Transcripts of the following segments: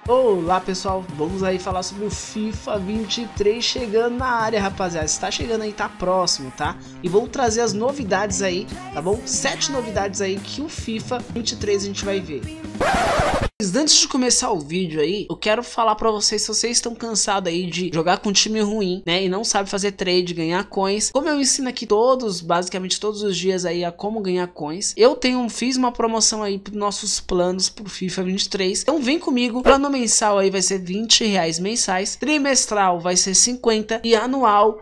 Olá pessoal, vamos aí falar sobre o FIFA 23 chegando na área, rapaziada. Está chegando aí, tá próximo, tá? E vamos trazer as novidades aí, tá bom? 7 novidades aí que o FIFA 23 a gente vai ver. Mas antes de começar o vídeo aí, eu quero falar pra vocês, se vocês estão cansados aí de jogar com um time ruim, né, e não sabe fazer trade, ganhar coins, como eu ensino aqui basicamente todos os dias aí a como ganhar coins, fiz uma promoção aí pros nossos planos pro FIFA 23, então vem comigo. Plano mensal aí vai ser R$20 mensais, trimestral vai ser 50 e anual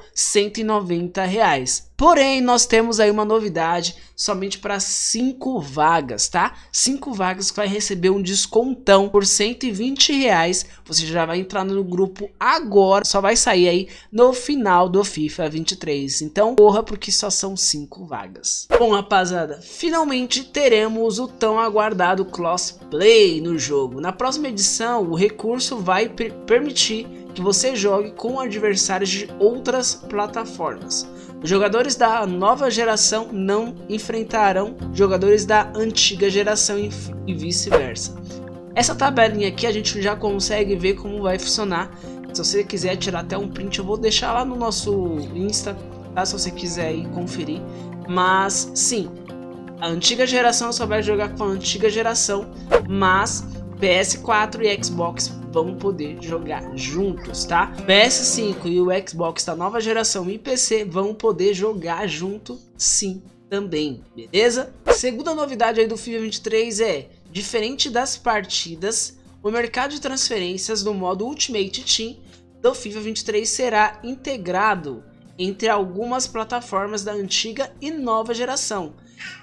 R$190. Porém, nós temos aí uma novidade somente para 5 vagas, tá? 5 vagas que vai receber um descontão por R$120. Você já vai entrar no grupo agora, só vai sair aí no final do FIFA 23. Então, corra porque só são 5 vagas. Bom, rapaziada, finalmente teremos o tão aguardado crossplay no jogo. Na próxima edição, o recurso vai permitir que você jogue com adversários de outras plataformas. Os jogadores da nova geração não enfrentarão jogadores da antiga geração e vice-versa. Essa tabelinha aqui a gente já consegue ver como vai funcionar. Se você quiser tirar até um print, eu vou deixar lá no nosso Insta, tá? Se você quiser aí conferir. Mas sim, a antiga geração só vai jogar com a antiga geração, mas PS4 e Xbox vão poder jogar juntos, tá? PS5 e o Xbox da nova geração e PC vão poder jogar junto sim também, beleza? Segunda novidade aí do FIFA 23 é, diferente das partidas, o mercado de transferências no modo Ultimate Team do FIFA 23 será integrado entre algumas plataformas da antiga e nova geração.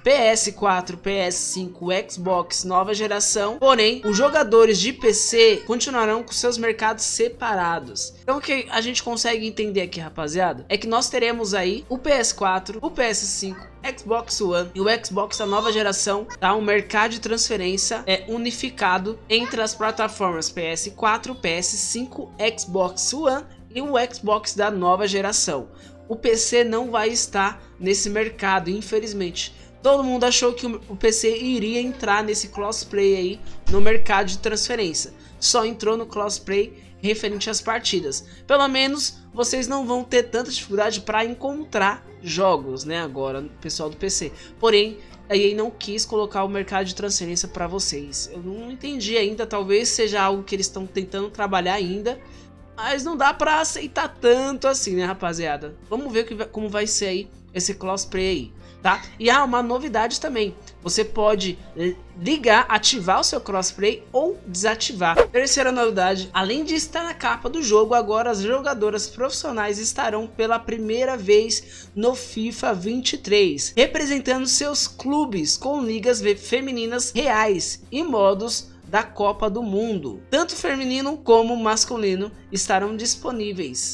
PS4, PS5, Xbox nova geração, porém os jogadores de PC continuarão com seus mercados separados. Então o que a gente consegue entender aqui, rapaziada, é que nós teremos aí o PS4, o PS5, Xbox One e o Xbox da nova geração, tá? Um mercado de transferência unificado entre as plataformas PS4, PS5, Xbox One e o Xbox da nova geração. O PC não vai estar nesse mercado, infelizmente. Todo mundo achou que o PC iria entrar nesse crossplay aí no mercado de transferência. Só entrou no crossplay referente às partidas. Pelo menos vocês não vão ter tanta dificuldade para encontrar jogos, né? Agora, pessoal do PC. Porém, a EA não quis colocar o mercado de transferência para vocês. Eu não entendi ainda. Talvez seja algo que eles estão tentando trabalhar ainda. Mas não dá pra aceitar tanto assim, né, rapaziada? Vamos ver como vai ser aí esse crossplay aí, tá? E há uma novidade também. Você pode ligar, ativar o seu crossplay ou desativar. Terceira novidade, além de estar na capa do jogo, agora as jogadoras profissionais estarão pela primeira vez no FIFA 23, representando seus clubes com ligas femininas reais e modos da Copa do Mundo. Tanto feminino como masculino estarão disponíveis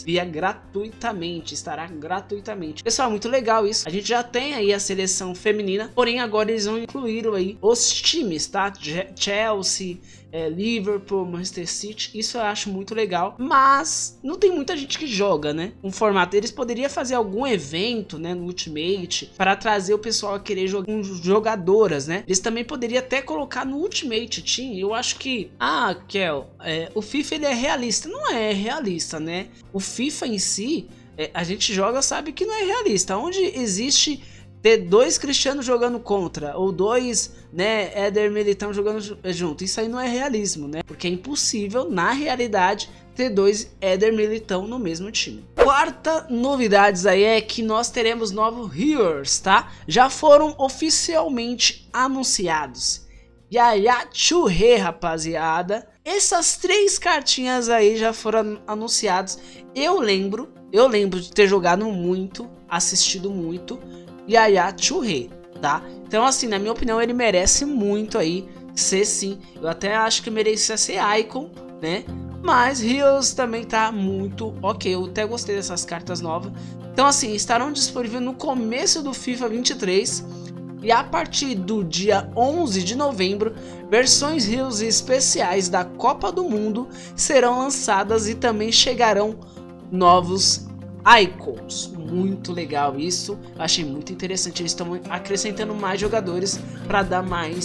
estará gratuitamente. Pessoal, muito legal isso. A gente já tem aí a seleção feminina, porém agora eles vão incluir aí os times, tá? Chelsea, Liverpool, Manchester City. Isso eu acho muito legal, mas não tem muita gente que joga, né? Um formato, eles poderiam fazer algum evento, né, no Ultimate para trazer o pessoal a querer jogar com jogadoras, né? Eles também poderiam até colocar no Ultimate Team. Eu acho que, Kel, o FIFA ele é realista. Não é realista, né? O FIFA em si, a gente joga, sabe que não é realista. Onde existe ter 2 Cristiano jogando contra, ou 2, né, Éder Militão jogando junto, isso aí não é realismo, né? Porque é impossível, na realidade, ter 2 Éder Militão no mesmo time. Quarta novidade aí é que nós teremos novos Heroes, tá? Já foram oficialmente anunciados. Yaya Touré, rapaziada. Essas 3 cartinhas aí já foram anunciadas. Eu lembro de ter jogado muito, assistido muito Yaya Touré, tá? Então assim, na minha opinião, ele merece muito aí ser sim. Eu até acho que merecia ser Icon, né? Mas Heroes também tá muito ok. Eu até gostei dessas cartas novas. Então assim, estarão disponíveis no começo do FIFA 23. E a partir do dia 11 de novembro, versões Heroes especiais da Copa do Mundo serão lançadas e também chegarão novos Icons. Muito legal isso, eu achei muito interessante. Eles estão acrescentando mais jogadores para dar mais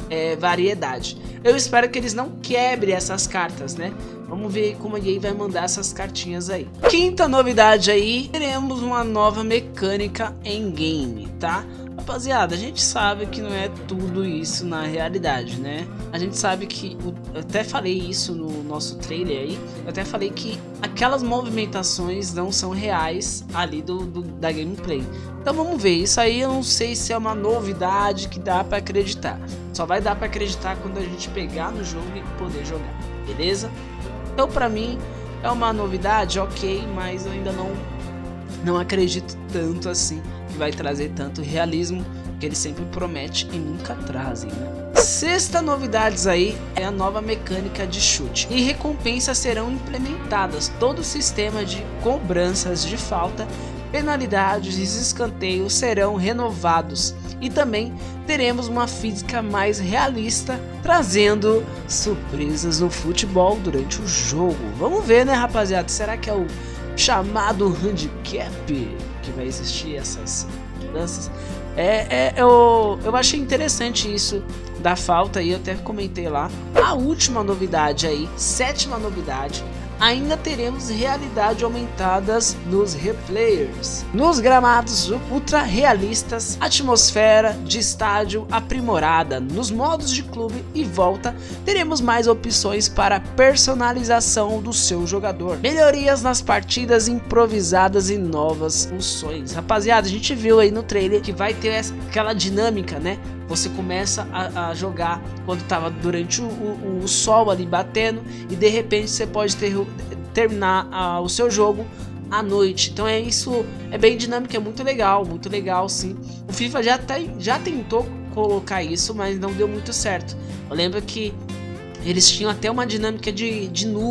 variedade. Eu espero que eles não quebrem essas cartas, né? Vamos ver como a EA vai mandar essas cartinhas aí. Quinta novidade aí, teremos uma nova mecânica em game, tá? Rapaziada, a gente sabe que não é tudo isso na realidade, né? A gente sabe que, eu até falei isso no nosso trailer aí, eu até falei que aquelas movimentações não são reais ali da gameplay. Então vamos ver, isso aí eu não sei se é uma novidade que dá pra acreditar. Só vai dar pra acreditar quando a gente pegar no jogo e poder jogar, beleza? Então pra mim é uma novidade, ok, mas eu ainda não acredito tanto assim que vai trazer tanto realismo que ele sempre promete e nunca trazem, né? Sexta novidade aí é a nova mecânica de chute e recompensas serão implementadas. Todo o sistema de cobranças de falta, penalidades e escanteios serão renovados e também teremos uma física mais realista, trazendo surpresas no futebol durante o jogo. Vamos ver, né, rapaziada? Será que é o chamado handicap que vai existir essas mudanças? Eu achei interessante isso da falta aí, eu até comentei lá. A última novidade aí, sétima novidade, ainda teremos realidade aumentadas nos replayers, nos gramados ultra realistas, atmosfera de estádio aprimorada, nos modos de clube e volta, teremos mais opções para personalização do seu jogador, melhorias nas partidas improvisadas e novas funções. Rapaziada, a gente viu aí no trailer que vai ter aquela dinâmica, né? Você começa a jogar quando estava durante o sol ali batendo e de repente você pode terminar o seu jogo à noite. Então isso é bem dinâmico, é muito legal sim. O FIFA já tentou colocar isso, mas não deu muito certo. Eu lembro que eles tinham até uma dinâmica de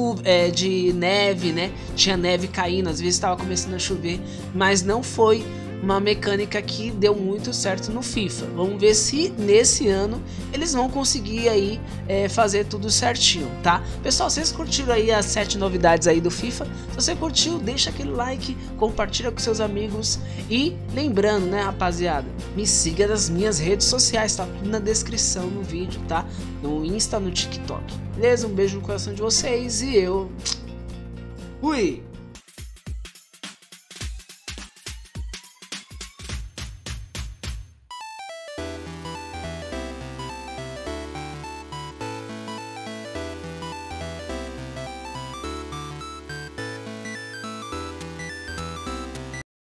neve, né? Tinha neve caindo, às vezes estava começando a chover, mas não foi uma mecânica que deu muito certo no FIFA. Vamos ver se nesse ano eles vão conseguir aí fazer tudo certinho, tá? Pessoal, vocês curtiram aí as 7 novidades aí do FIFA? Se você curtiu, deixa aquele like, compartilha com seus amigos e lembrando, né, rapaziada, me siga nas minhas redes sociais, tá tudo na descrição no vídeo, tá? No Insta, no TikTok. Beleza? Um beijo no coração de vocês e eu fui!